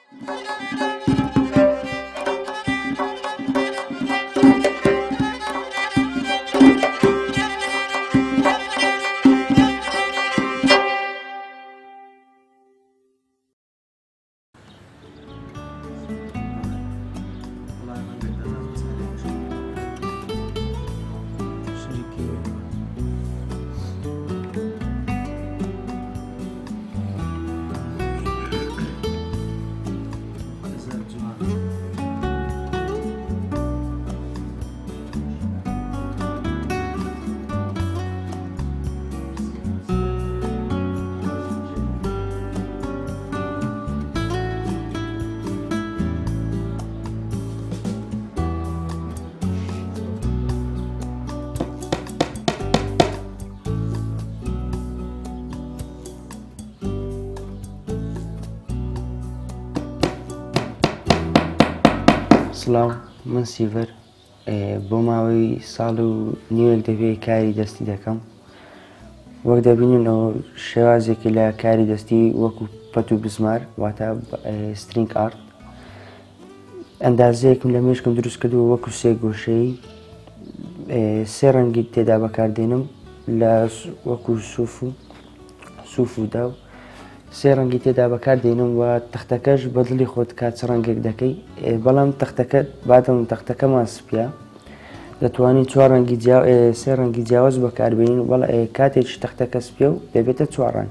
سڵاو، من سیڤەر بۆ ماوەی ساڵ و نیوەک دەبێ کاری دەستی دەکەم. وەک دەبینن ئەو شێوازێکی لە کاری دەستی وەکو پەت و بزمار واتە سترینگ ئارت. ئەندازەیەکم لە مێشکم دروست کردووە وەکو سێ گۆشەی، سێ ڕەنگی تێدا بەکاردێنم لە وەکو سوف و داو، سێ ڕەنگی تێدا بەکاردێنم و تەختەکەش بەدڵی خۆت کات چ ڕەنگێک دەکەی، بەڵام تەختەکە بادەم تەختەکەمان سپیە دەتوانین سێ ڕەنگی جیاواز بەکاربێنین، کاتێکی تەختەکە سپیە و دەبێتە چوار ڕەنگ.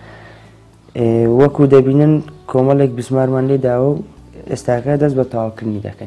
وەکو دەبینن کۆمەڵێک بزمارمان لێ داوە و ئێستاکە دەست بە تەواوکردنی دەکەین.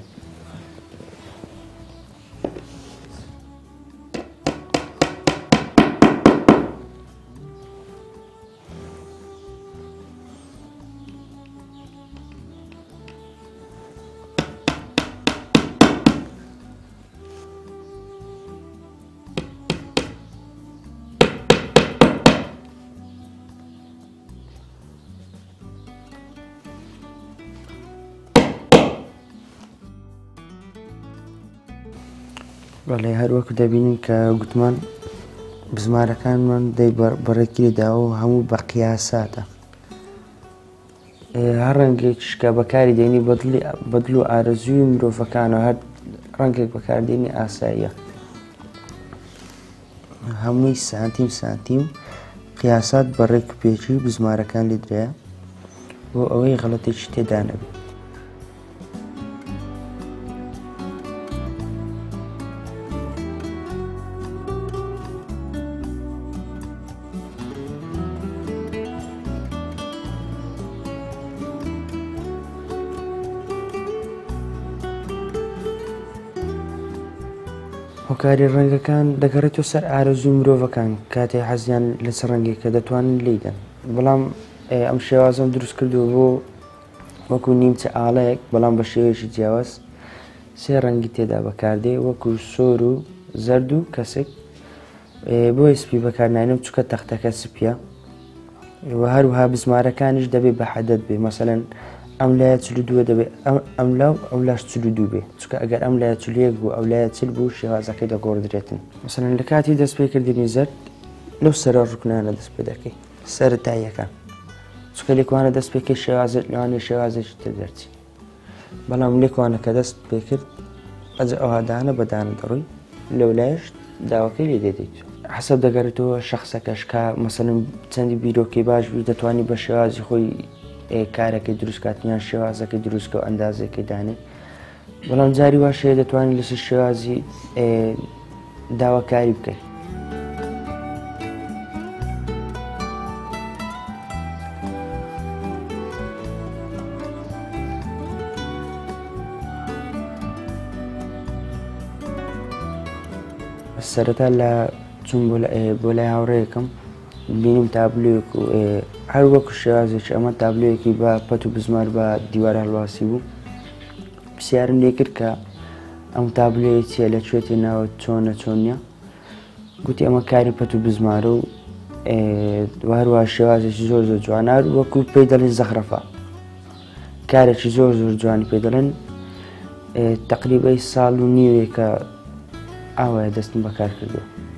بەڵێ هەروەکو دەبینین کە گوتمان بزمارەکانمان بەڕێکی لێداوە و هەموو بە قیاساتە. هەر ڕەنگێکیش کە بەکاری دێنی بەدڵ و ئارەزووی مرۆڤەکانەوە، هەر ڕەنگێک بەکاردێنی ئاساییە. هەمووی سانتیم قیاسات بەڕێک و پێچی بزمارەکان لێ درایە بۆ ئەوەی غەڵەتێکی تێدا نەبێت. هۆکاری ڕەنگەکان دەگەڕێتەوە سەر ئارەزووی مرۆڤەکان کاتێ حەزیان لەسەر ڕەنگێکە دەتوانن لێدەن. بەڵام ئەم شێوازەم دروست کردووە بۆ وەکو نیمچە ئاڵەیەک، بەڵام بە شێوەیەکی جیاواز سێ ڕەنگی تێدا بەکاردێ وەکو سۆر و زەرد و کەسێک. بۆی سپی بەکارناێنم چونکە تەختەکە سپیە و هەروەها بزمارەکانیش دەبێت بە حەدەت بێ، مەسەلەن ئەم لایە 42 دەبێت ئەم لاو ئەو لاش 42 بێ، چونکە ئەگەر ئەم لایە 41 بوو ئەو لایە 40 بوو شێوازەکەی دەگۆڕدرێتن. مەسەلەن لە کاتی دەست پێکردنی زەرد لەو سەرە ڕوکنانە دەست پێ دەکەی سەرەتاییەکان، چونکە لێکوانە دەست پێکەی شێوازت لەوانێ شێوازێکی تر دەرچی، بەڵام لێکوانە کە دەست پێکرد ئەجە ئەوها دانە بەدانە دەڕووی لەو لایەش داواکەی لێ دێدەیت. حەسەب دەگەڕێتەوە شەخسەکەش کە مەسەلەن چەندی بیرۆکەی باش بوو دەتوانی بە شێوازی خۆی کارێکی دروستکاتیان شێوازەکەی دروستکە و ئەندازێکی دانێ، بەڵام جاری واشەیە دەتوانین لەسەر شێوازی داواکاری بکەیت. سەرەتا لە چوون بۆ لای هاوڕێیەکەم بینیم تابلۆیەک و هەر وەکو شێوازێکی ئەمە تابلۆیەکی بە پەت و بزمار بە دیوار هەڵواسی بوو. پرسیارم لێ کرد کە ئەم تابلۆیە چییە، لەکوێتێ ناوە، چۆنە چۆن نییە. گوتی ئەمە کاری پەت و بزمارە و هەروەها شێوازێکی زۆر جوانە، وەکو پێی دەڵێن زەخرەفە، کارێکی زۆر جوانی پێ دەڵێن. تەقریبەی ساڵ و نیوێکە ئاوایە دەستم بەکار کردووە.